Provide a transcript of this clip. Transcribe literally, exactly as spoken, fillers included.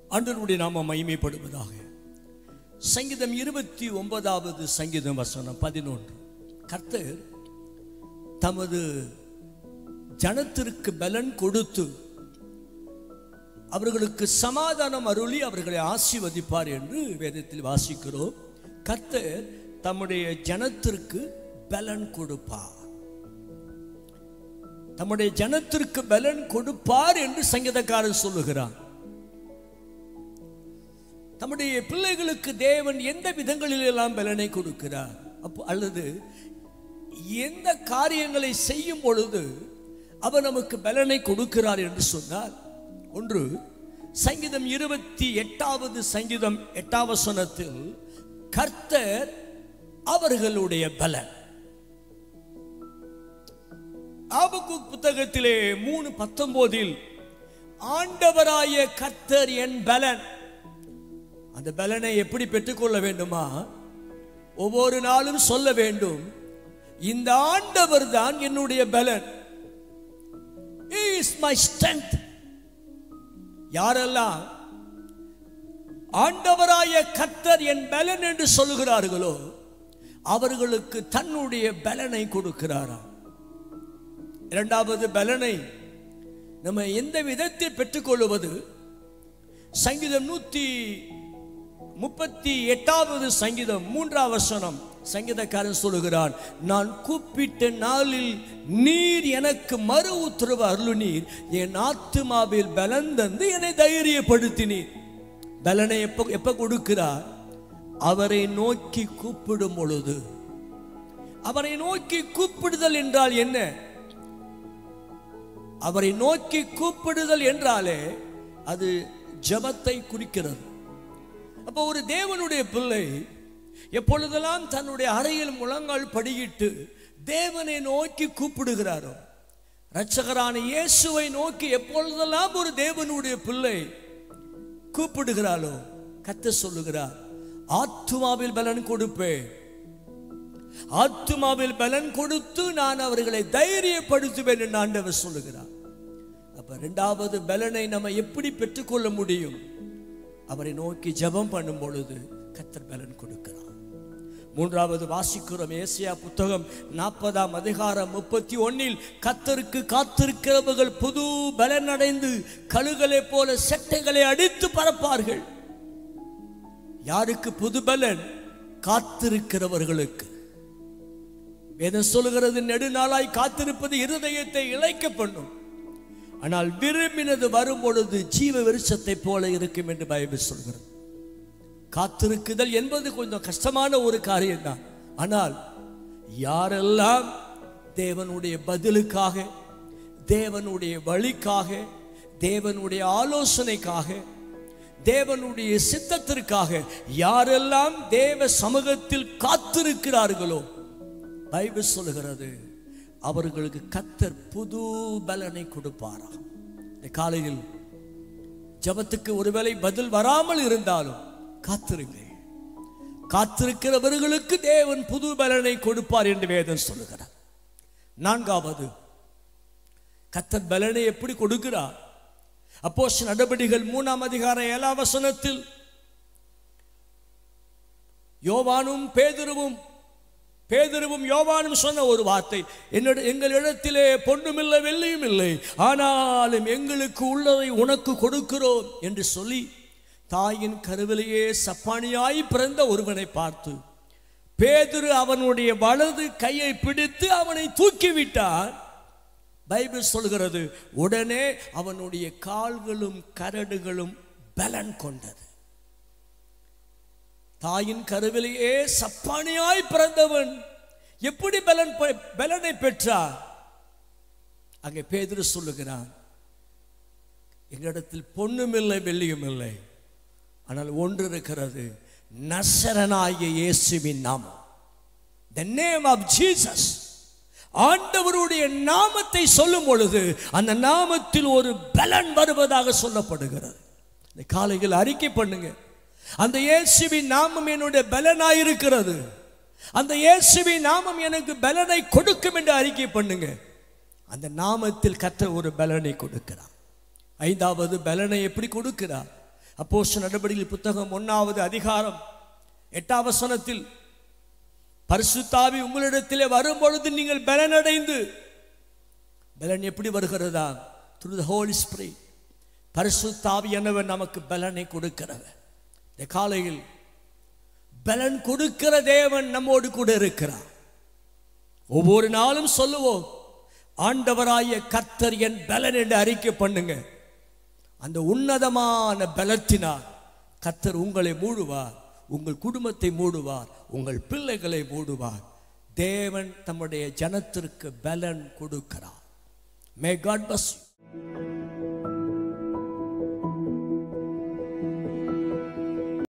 ஆண்டவருடைய நாமம் மகிமைப்படுவதாக. சங்கீதம் இருபத்தி ஒன்பதாவது சங்கீதம் வசனம் பதினொன்று. கர்த்தர் தமது ஜனத்திற்கு பலன் கொடுத்து அவர்களுக்கு சமாதானம் அருளி அவர்களை ஆசீர்வதிப்பார் என்று வேதத்தில் வாசிக்கிறோம். கர்த்தர் தம்முடைய ஜனத்திற்கு பலன் கொடுப்பார், தம்முடைய ஜனத்திற்கு பலன் கொடுப்பார் என்று சங்கீதக்காரன் சொல்லுகிறார். தம்முடைய பிள்ளைகளுக்கு தேவன் எந்த விதங்களில் எல்லாம் பலனை கொடுக்கிறார், அப்போ அல்லது எந்த காரியங்களை செய்யும் பொழுது அவர் நமக்கு பலனை கொடுக்கிறார் என்று சொன்னார். ஒன்று, சங்கீதம் இருபத்தி எட்டாவது சங்கீதம் எட்டாவது வசனத்தில் கர்த்தர் அவர்களுடைய பலன். ஆபக்கூக் புத்தகத்திலே மூணு பத்தொன்பதில் ஆண்டவராய கர்த்தர் என் பலன். அந்த பலனை எப்படி பெற்றுக்கொள்ள வேண்டுமா? ஒவ்வொரு நாளும் சொல்ல வேண்டும், இந்த ஆண்டவர் தான் என்னுடைய பலன். He is my strength. யாரெல்லாம் ஆண்டவராய கர்த்தர் என் பலன் என்று சொல்லுகிறார்களோ அவர்களுக்கு தன்னுடைய பலனை கொடுக்கிறாராம். இரண்டாவது பலனை நம்ம எந்த விதத்தில் பெற்றுக்கொள்வது? சங்கீதம் நூத்தி முப்பத்தி எட்டாவது சங்கீதம் மூன்றாவது வசனம் சங்கீதக்காரன் சொல்லுகிறான், நான் கூப்பிட்ட நாளில் நீர் எனக்கு மறு உத்தரவு அருளினீர், என் ஆத்துமாவில் பலன் தந்து என்னை தைரியப்படுத்தினீர். பலனை எப்ப எப்ப கொடுக்கிறார்? அவரை நோக்கி கூப்பிடும் பொழுது. அவரை நோக்கி கூப்பிடுதல் என்றால் என்ன? அவரை நோக்கி கூப்பிடுதல் என்றாலே அது ஜெபத்தை குறிக்கிறது. அப்போ ஒரு தேவனுடைய பிள்ளை எப்பொழுதெல்லாம் தன்னுடைய அறையில் முழங்கால் படியிட்டு தேவனை நோக்கி கூப்பிடுகிறாரோ, இரட்சகரான இயேசுவை நோக்கி எப்பொழுதெல்லாம் ஒரு தேவனுடைய பிள்ளை கூப்பிடுகிறாளோ, கர்த்தர் சொல்லுகிறார், ஆத்துமாவில் பலன் கொடுப்பேன், ஆத்துமாவில் பலன் கொடுத்து நான் அவர்களை தைரியப்படுத்துவேன் என்று ஆண்டவர் சொல்லுகிறார். அப்ப இரண்டாவது பலனை நம்ம எப்படி பெற்றுக்கொள்ள முடியும்? அவரை நோக்கி ஜெபம் பண்ணும் பொழுது கர்த்தர் பலன் கொடுக்கிறார். மூன்றாவது வாசிக்கிறோம், ஏசாயா புத்தகம் நாற்பதாம் அதிகாரம் முப்பத்தி ஒன்னில் கர்த்தருக்கு காத்திருக்கிறவர்கள் புது பலன் அடைந்து கழுகளை போல செட்டைகளை அடித்து பறப்பார்கள். யாருக்கு புது பலன்? காத்திருக்கிறவர்களுக்கு. வேதம் சொல்லுகிறது, நெடுநாளாய் காத்திருப்பது இருதயத்தை இளைக்க பண்ணும், ஆனால் விரும்பினது வரும் பொழுது ஜீவ விருட்சத்தை போல இருக்கும் என்று பைபிள் சொல்கிறது. காத்திருக்குதல் என்பது கொஞ்சம் கஷ்டமான ஒரு காரியம் தான். ஆனால் யாரெல்லாம் தேவனுடைய பதிலுக்காக, தேவனுடைய வழிக்காக, தேவனுடைய ஆலோசனைக்காக, தேவனுடைய சித்தத்திற்காக யாரெல்லாம் தேவ சமூகத்தில் காத்திருக்கிறார்களோ, பைபிள் சொல்லுகிறது அவர்களுக்கு கர்த்தர் புது பலனை கொடுப்பாராம். இந்த காலையில் ஜெபத்துக்கு ஒருவேளை பதில் வராமல் இருந்தாலும் காத்திருங்க. காத்திருக்கிறவர்களுக்கு தேவன் புது பலனை கொடுப்பார் என்று வேதம் சொல்லுகிறார். நான்காவது, கர்த்தர் பலனை எப்படி கொடுக்கிறார்? அப்போஸ்தலர் நடபடிகள் மூணாம் அதிகாரம் ஏழாம் வசனத்தில் யோவானும் பேதுருவும் பேதுருவும் யோவானும் சொன்ன ஒரு வார்த்தை, என்னோட எங்களிடத்திலே பொன்னும் இல்லை வெள்ளியும் இல்லை, ஆனாலும் எங்களுக்கு உள்ளதை உனக்கு கொடுக்கிறோம் என்று சொல்லி தாயின் கருவிலேயே சப்பானியாய் பிறந்த ஒருவனை பார்த்து பேதுரு அவனுடைய வலது கையை பிடித்து அவனை தூக்கிவிட்டார். பைபிள் சொல்கிறது, உடனே அவனுடைய கால்களும் கரடுகளும் பலன் கொண்டது. தாயின் கருவிலேயே சப்பானியாய் பிறந்தவன் எப்படி பலன் பலனை பெற்றார்? அங்கே பேதுரு சொல்லுகிறான், எங்களிடத்தில் பொன்னும் இல்லை வெள்ளியும் இல்லை, ஆனால் ஒன்று இருக்கிறது, நசரனாகிய இயேசுவின் நாமம். The name of Jesus. ஆண்டவருடைய நாமத்தை சொல்லும் பொழுது அந்த நாமத்தில் ஒரு பலன் வருவதாக சொல்லப்படுகிறது. இந்த காலையில் அறிக்கை பண்ணுங்க, அந்த இயேசுவின் நாமம் என்னுடைய பலனாயிருக்கிறது, அந்த இயேசுவின் நாமம் எனக்கு பலனை கொடுக்கும் என்று அறிக்கை பண்ணுங்க. அந்த நாமத்தில் கர்த்தர் ஒரு பலனை கொடுக்கிறார். ஐந்தாவது பலனை எப்படி கொடுக்கிறார்? அப்போஸ்தலர் நடபடிகள் புத்தகம் ஒன்றாவது அதிகாரம் எட்டாம் வசனத்தில் பரிசுத்த ஆவி உங்களிடத்திலே வரும் பொழுது நீங்கள் பலனடைந்து, பலன் எப்படி வருகிறதா? through the Holy Spirit. பரிசுத்த ஆவியானவர் நமக்கு பலனை கொடுக்கிறவர். இந்த காலையில் பலன் கொடுக்கிற தேவன் நம்மோடு கூட இருக்கிறார். ஒவ்வொரு நாளும் சொல்லுவோம், ஆண்டவராய கர்த்தர் என் பலன் என்று அறிக்கை பண்ணுங்க. அந்த உன்னதமான பலத்தினால் கர்த்தர் உங்களை மூடுவார், உங்கள் குடும்பத்தை மூடுவார், உங்கள் பிள்ளைகளை மூடுவார். தேவன் தம்முடைய ஜனத்திற்கு பலன் கொடுக்கிறார். May God bless you.